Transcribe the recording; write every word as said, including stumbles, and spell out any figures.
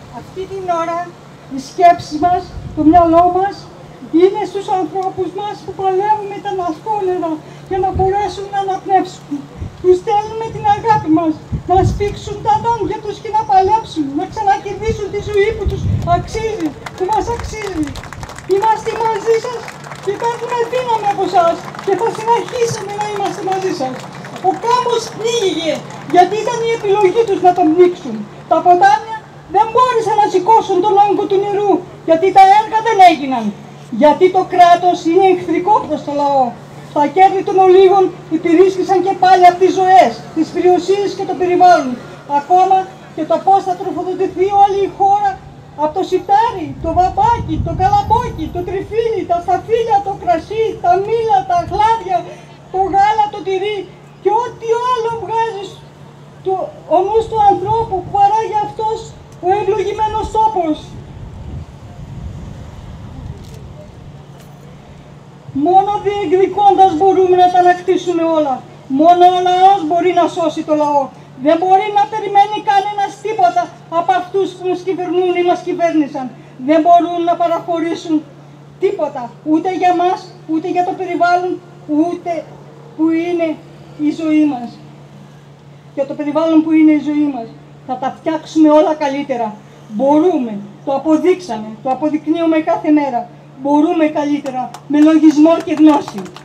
Αυτή την ώρα οι σκέψεις μας, το μυαλό μας, είναι στους ανθρώπους μας που παλεύουν με τα ναυκόλερα για να μπορέσουν να αναπνεύσουν. Τους στέλνουμε την αγάπη μας, να σφίξουν τα δόντια τους και να παλέψουν, να ξανακερδίσουν τη ζωή που τους αξίζει, που μας αξίζει. Είμαστε μαζί σας και παίρνουμε δύναμη από εσάς και θα συνεχίσουμε να είμαστε μαζί σας. Ο κάμπος πνίγηκε γιατί ήταν η επιλογή τους να τον πνίξουν. Τα ποτάμια δεν μπόρεσαν να σηκώσουν τον όγκο του νερού γιατί τα έργα δεν έγιναν. Γιατί το κράτος είναι εχθρικό προς το λαό. Τα κέρδη των ολίγων υπηρίσχυσαν και πάλι από τις ζωές, τις περιουσίες και το περιβάλλον. Ακόμα και το πώς θα τροφοδοτηθεί όλη η χώρα από το σιτάρι, το βαπάκι, το καλαμπόκι, το τριφύλι, τα σταφύλια, το κρασί, τα μήλα, τα γλάδια, το γάλα, το τυρί και ό,τι άλλο βγάζει το, ο νους του ανθρώπου που παράγει αυτός ο ευλογημένος τόπος. Μόνο διεκδικώντας μπορούμε να τα ανακτήσουμε όλα. Μόνο ο λαός μπορεί να σώσει το λαό. Δεν μπορεί να περιμένει κανένας τίποτα από αυτούς που μας κυβερνούν ή μας κυβέρνησαν. Δεν μπορούν να παραχωρήσουν τίποτα, ούτε για μας, ούτε για το περιβάλλον, ούτε που είναι η ζωή μας. Για το περιβάλλον που είναι η ζωή μας. Θα τα φτιάξουμε όλα καλύτερα. Μπορούμε, το αποδείξαμε, το αποδεικνύουμε κάθε μέρα. Μπορούμε καλύτερα, με λογισμό και γνώση.